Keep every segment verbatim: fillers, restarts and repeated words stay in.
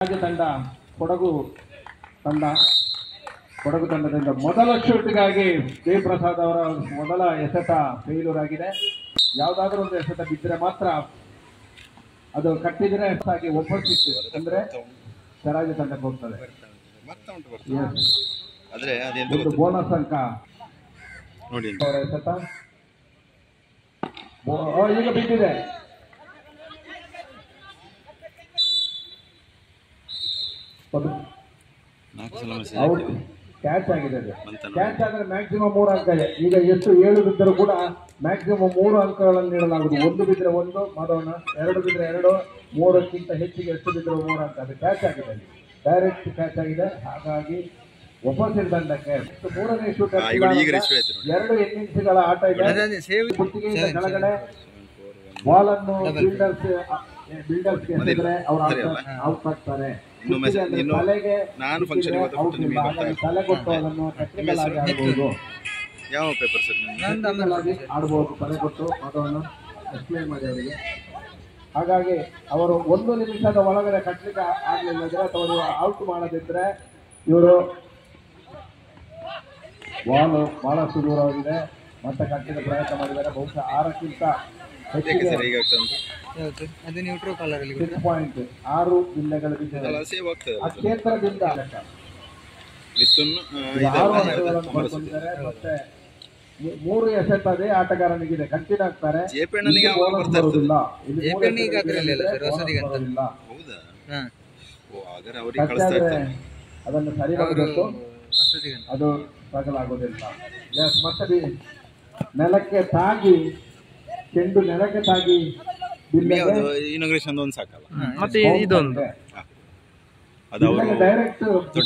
ತಂಡ ಕೊಡಗು ತಂಡ ಕೊಡಗು ತಂಡದಿಂದ ಮೊದಲ ಶೂಟ್ಗಾಗಿ ದೇವಪ್ರಸಾದ್ ಅವರ ಮೊದಲ ಎಸೆತ ಫೇಲ್ಯೂರ್ ಆಗಿದೆ. ಯಾವುದಾದ್ರೂ ಒಂದು ಎಸೆತ ಬಿದ್ದರೆ ಮಾತ್ರ ಅದು ಕಟ್ಟಿದ್ರೆ ಆಗಿ ಒಪ್ಪೋಸಿಟ್ ಅಂದ್ರೆ ಸರಾಜು ತಂಡಕ್ಕೆ ಹೋಗ್ತದೆ. ಒಂದು ಬೋನಸ್ ಅಂಕ ಅವರ ಎಸೆತ ಈಗ ಬಿದ್ದಿದೆ. ಔಟ್ ಕ್ಯಾಚ್ ಆಗಿದೆ. ಕ್ಯಾಚ್ ಆದ್ರೆ ಮ್ಯಾಕ್ಸಿಮಮ್ ಮೂರು ಅಂಕ ಇದೆ. ಈಗ ಎಷ್ಟು ಏಳು ಬಿದ್ದರೂ ಕೂಡ ಮ್ಯಾಕ್ಸಿಮಮ್ ಮೂರು ಅಂಕಗಳನ್ನು ನೀಡಲಾಗುವುದು. ಒಂದು ಬಿದ್ದರೆ ಒಂದು ಮಾಡೋಣ, ಎರಡು ಬಿದ್ದರೆ ಎರಡು, ಮೂರಕ್ಕಿಂತ ಹೆಚ್ಚಿಗೆ ಎಷ್ಟು ಬಿದ್ದರೂ ಮೂರು ಅಂಕ. ಅದು ಕ್ಯಾಚ್ ಆಗಿದೆ, ಡೈರೆಕ್ಟ್ ಕ್ಯಾಚ್ ಆಗಿದೆ. ಹಾಗಾಗಿ ಒಪ್ಪೋಸಿಟ್ ತಂಡಕ್ಕೆ ಮೂರನೇ ಶೂಟ್ ಎರಡು ಇನ್ನಿಂಗ್ಸ್ಗಳ ಆಟ ಇದೆ. ಕುತ್ತಿಗೆಯಿಂದ ಕೆಳಗಡೆ ಬಾಲ್ ಅನ್ನು ಫೀಲ್ಡರ್ಸ್ ಬಿಲ್ಡರ್ಸ್ಗೆ ಎಸೆದ್ರೆ ಅವರು ಔಟ್ ಆಗ್ತಾರೆ. ತಲೆಗೆ ತಲೆ ಕೊಟ್ಟು ಅದನ್ನು ಟೆಕ್ನಿಕಲ್ ಆಗಿ ಆಡಬಹುದು. ಯಾವ ಪೇಪರ್ ಸರ್ ಆಡಬಹುದು, ತಲೆ ಕೊಟ್ಟು ಅದನ್ನು ಎಕ್ಸ್ಪ್ಲೇನ್ ಮಾಡಿ ಅವರಿಗೆ. ಹಾಗಾಗಿ ಅವರು ಒಂದು ನಿಮಿಷದ ಒಳಗಡೆ ಕಟ್ಟಲಿಕ್ಕೆ ಆಗ್ಲಿಲ್ಲದ್ರೆ ಅಥವಾ ಔಟ್ ಮಾಡದಿದ್ರೆ ಇವರು ಬಾಲ್ ಬಹಳಷ್ಟು ದೂರವಾಗಿದೆ. ಮತ್ತೆ ಕಟ್ಟಲಿಕ್ಕೆ ಪ್ರಯತ್ನ ಮಾಡಿದ್ದಾರೆ. ಬಹುಶಃ ಆರಕ್ಕಿಂತ ಹೆಚ್ಚಿಗೆ ಪಾಯಿಂಟ್ ಆರು ಬಿಲ್ಲೆಗಳು ಆ ಕ್ಷೇತ್ರದಿಂದ ಆರು ಅಂಕಗಳನ್ನು ಪಡ್ಕೊಂಡಿದ್ದಾರೆ. ಮತ್ತೆ ಮೂರು ಎಸೆತ ಅದೇ ಆಟಗಾರನಿಗಿದೆ, ಕಂಟಿನ್ಯೂ ಆಗ್ತಾರೆ. ಬರುವುದಿಲ್ಲ, ಅದನ್ನು ಸರಿ ಮಾಡಬೇಕು, ಅದು ತಗಲಾಗೋದಿಲ್ಲ. ಮತ್ತೆ ನೆಲಕ್ಕೆ ತಾಗಿ ಚೆಂಡು ನೆಲಕ್ಕೆ ತಾಗಿ ಇನಾಗ್ರೇಷನ್ ಒಂದು ಸಾಕಲ್ಲ, ಮತ್ತೆ ಇದೊಂದು ಡೈರೆಕ್ಟ್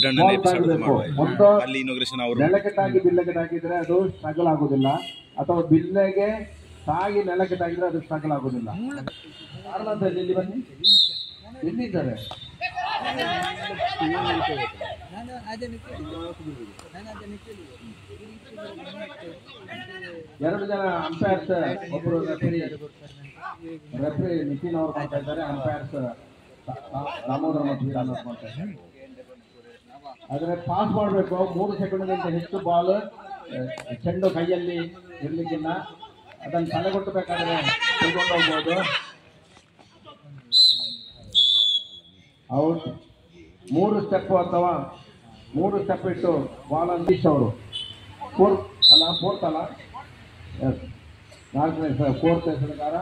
ನೆಲಕ್ಕೆ ತಾಗಿ ಬಿಲ್ಲೆಗೆ ತಾಗಿದ್ರೆ ಅದು ಸ್ಟ್ರಗಲ್ ಆಗುದಿಲ್ಲ, ಅಥವಾ ಬಿಲ್ಲೆಗೆ ತಾಗಿ ನೆಲಕ್ಕೆ ತಾಗಿದ್ರೆ ಅದು ಸ್ಟ್ರಗಲ್ ಆಗುದಿಲ್ಲ. ಇಲ್ಲಿ ಬನ್ನಿ, ಎಲ್ಲಿದ್ದಾರೆ? ಎರಡು ಜನ ಅಂಪೈರ್ಸ್, ಒಬ್ಬರು ರೆಫ್ರಿ ರೆಫ್ರಿ ನಿತಿನ್ ಅವರು ಮಾಡ್ತಾ ಇದ್ದಾರೆ, ಅಂಪೈರ್ಸ್ ದಾಮೋದರ ಮತ್ತು ವೀರನಾಥ್ ಮಾಡ್ತಾ ಇದ್ದಾರೆ. ಆದ್ರೆ ಪಾಸ್ ಮಾಡಬೇಕು. ಮೂರು ಸೆಕೆಂಡ್ಗಿಂತ ಹೆಚ್ಚು ಬಾಲ್ ಚೆಂಡು ಕೈಯಲ್ಲಿ ಇರ್ಲಿಕ್ಕಿಲ್ಲ. ಅದನ್ನು ತಲೆಗೊಟ್ಟಬೇಕಾದ್ರೆ ತೆಗೆದುಕೊಂಡು ಹೋಗ್ಬೋದು. ಔಟ್. ಮೂರು ಸ್ಟೆಪ್ ಅಥವಾ ಮೂರು ಸ್ಟೆಪ್ ಇಟ್ಟು ಬಾಲ್ ಅಂತೀಶ್ ಅವರು ಫೋರ್ತ್ ಅಲ್ಲ ಫೋರ್ತ್ ಅಲ್ಲ ಎಸ್ ನಾಲ್ಕನೇ ಫೋರ್ತ್ ಎಸೆತಗಾರ.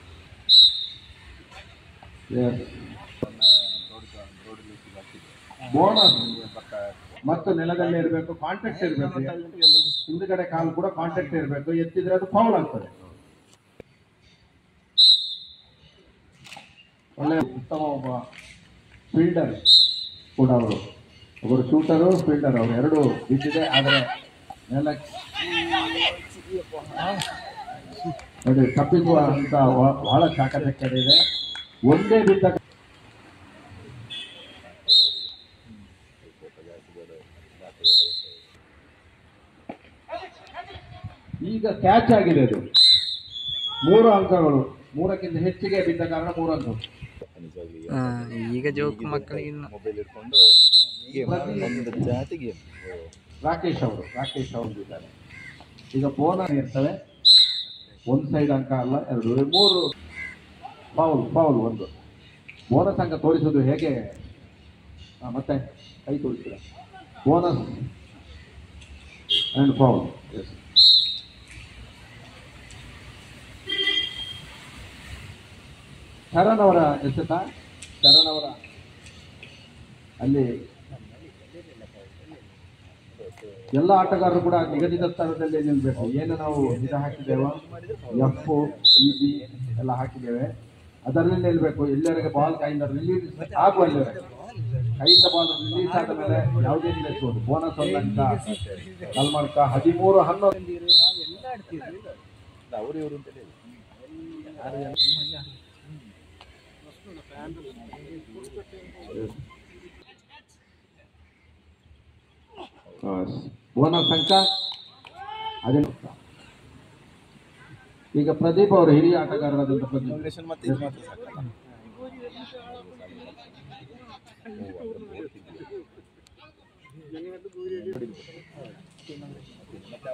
ಬೋನಸ್ ಮತ್ತು ನೆಲದಲ್ಲಿ ಇರಬೇಕು, ಕಾಂಟ್ಯಾಕ್ಟ್ ಇರಬೇಕು. ಹಿಂದ್ಗಡೆ ಕಾಲು ಕೂಡ ಕಾಂಟ್ಯಾಕ್ಟ್ ಇರಬೇಕು. ಎತ್ತಿದ್ರೆ ಅದು ಫೌಲ್ ಆಗ್ತದೆ. ಒಳ್ಳೆ ಉತ್ತಮ ಒಬ್ಬ ಫೀಲ್ಡರ್ ಕೂಡ ಅವರು, ಒಬ್ಬರು ಶೂಟರು ಫೀಲ್ಡರ್ ಅವರು ಎರಡು ಬಿದ್ದಿದೆ. ಆದರೆ ನೆಲಕ್ಕೆ ನೋಡಿ ತಪ್ಪಿಸುವ ಅಂತ ಬಹಳ ಚಾಕಚಕ್ಯ ಇದೆ. ಒಂದೇ ಬಿದ್ದ ಈಗ ಕ್ಯಾಚ್ ಆಗಿದೆ. ಅದು ಮೂರು ಅಂಕಗಳು, ಮೂರಕ್ಕಿಂತ ಹೆಚ್ಚಿಗೆ ಬಿದ್ದ ಕಾರಣ ಮೂರು ಅಂಕ. ಈಗ ಜೋಕ್ ಮಕ್ಕಳಿಗೆ ಮೊಬೈಲ್ ಇಟ್ಕೊಂಡು ರಾಕೇಶ್ ಅವರು ರಾಕೇಶ್ ಅವರು ಇದ್ದಾರೆ. ಈಗ ಬೋನಸ್ ಇರ್ತವೆ. ಒಂದು ಸೈಡ್ ಅಂಕ ಅಲ್ಲ, ಎರಡು ಮೂರು ಫೌಲ್ ಫೌಲ್ ಒಂದು ಬೋನಸ್ ಅಂಕ ತೋರಿಸೋದು ಹೇಗೆ? ಮತ್ತೆ ಕೈ ತೋರಿಸಿದ ಬೋನಸ್ ಅಂಡ್ ಫೌಲ್. ಶರಣ್ ಅವರ ಎಸೆತ, ಶರಣ್ ಅವರ ಅಲ್ಲಿ ಎಲ್ಲ ಆಟಗಾರರು ಕೂಡ ನಿಗದಿತ ಸ್ಥಳದಲ್ಲಿ ನಿಲ್ಬೇಕು. ಏನು ನಾವು ಇದು ಹಾಕಿದ್ದೇವೆ, ಎಫ್ ಇ ಬಿ ಎಲ್ಲ ಹಾಕಿದ್ದೇವೆ, ಅದರಲ್ಲಿ ನಿಲ್ಬೇಕು. ಎಲ್ಲರಿಗೆ ಬಾಲ್ ಕೈಯಿಂದ ರಿಲೀಸ್ ಆಗುವಲ್ಲಿ, ಕೈಯಿಂದ ಬಾಲ್ ರಿಲೀಸ್ ಆದ ಮೇಲೆ ಯಾವುದೇ ನಿಲ್ಲಿಸಬಹುದು. ಬೋನಸ್ ಒಂದು ಅಂಕ, ಕಲ್ಮರ್ಕ ಹದಿಮೂರು ಹನ್ನೊಂದು. ಬೋನಸ್ ಅಂಕ ಹದಿನೆಂಟು. ಈಗ ಪ್ರದೀಪ್ ಅವರು ಹಿರಿಯ ಆಟಗಾರರಾದಂಥ ಪ್ರದೀಪ್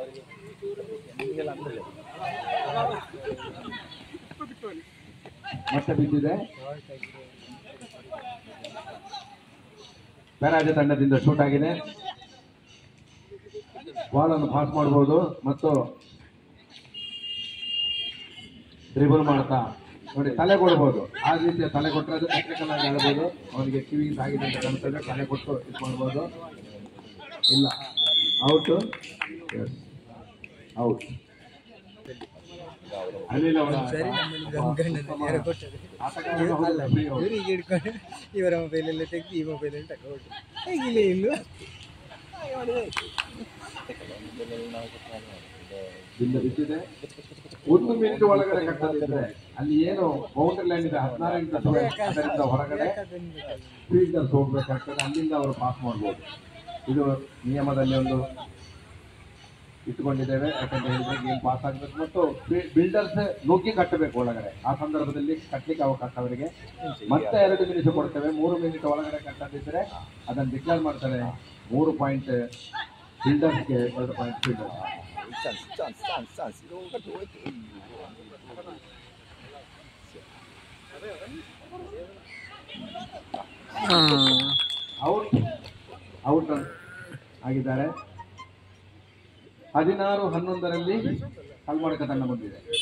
ಮತ್ತೆ ಬಿದ್ದಿದೆ. ಪೆರಾಜೆ ತಂಡದಿಂದ ಶೂಟ್ ಆಗಿದೆ. ಬಾಲ್ ಅನ್ನು ಪಾಸ್ ಮಾಡಬಹುದು ಮತ್ತು ಡ್ರಿಬಲ್ ಮಾಡ್ತಾ ನೋಡಿ ತಲೆ ಕೊಡ್ಬೋದು. ಆ ರೀತಿಯ ತಲೆ ಕೊಟ್ಟರೆ ಅದು ಟೆಕ್ನಿಕಲ್ ಆಗಿ ಆಡ್ಬೋದು. ಅವನಿಗೆ ಕಿವಿ ಆಗಿದೆ ಅಂತ ಕಾಣ್ತದೆ, ತಲೆ ಕೊಟ್ಟು ಇದು ಮಾಡ್ಬೋದು. ಇಲ್ಲ, ಔಟ್ ಔಟ್. ಅನಿಲ್ ಅವರ ಇವರ ಮೊಬೈಲಲ್ಲಿ ತೆಗೆದು ಈ ಮೊಬೈಲಲ್ಲಿ ತಗೊಂಡು ಹೇಗಿಲ್ಲ ಇಲ್ಲೂ ಬಿದ್ದಿದೆ. ಒಂದು ಮಿನಿಟ್ ಒಳಗಡೆ ಕಟ್ಟದಿದ್ರೆ ಅಲ್ಲಿ ಏನು ಬೌಂಡ್ರಿ ಲೈನ್ ಇದೆ ಹದಿನಾರು ಇಂಟು ಅದರಿಂದ ಹೊರಗಡೆ ಫೀಲ್ಡರ್ಸ್ ಹೋಗ್ಬೇಕಾಗ್ತದೆ. ಅಲ್ಲಿಂದ ಅವರು ಪಾಸ್ ಮಾಡ್ಬೋದು. ಇದು ನಿಯಮದಲ್ಲಿ ಒಂದು ಇಟ್ಕೊಂಡಿದ್ದೇವೆ. ಯಾಕಂತ ಹೇಳಿದ್ರೆ ಗೇಮ್ ಪಾಸ್ ಆಗಬೇಕು ಮತ್ತು ಬಿಲ್ಡರ್ಸ್ ನುಗ್ಗಿ ಕಟ್ಟಬೇಕು ಒಳಗಡೆ. ಆ ಸಂದರ್ಭದಲ್ಲಿ ಕಟ್ಟಲಿಕ್ಕೆ ಅವಕಾಶ ಅವರಿಗೆ ಮತ್ತೆ ಎರಡು ಮಿನಿಟ್ ಕೊಡ್ತೇವೆ. ಮೂರು ಮಿನಿಟ್ ಒಳಗಡೆ ಕಟ್ಟದಿದ್ರೆ ಅದನ್ನು ಡಿಕ್ಲೇರ್ ಮಾಡ್ತಾರೆ. ಮೂರು ಪಾಯಿಂಟ್ ಬಿಲ್ಡರ್ಸ್ಗೆ, ಎರಡು ಪಾಯಿಂಟ್ ಫೀಲ್ಡರ್ಸ್. ಔಟ್ ಔಟ್ ಆಗಿದ್ದಾರೆ. ಹದಿನಾರು ಹನ್ನೊಂದರಲ್ಲಿ ಕಲ್ಮಡಕ ತಂಡ ಬಂದಿದೆ.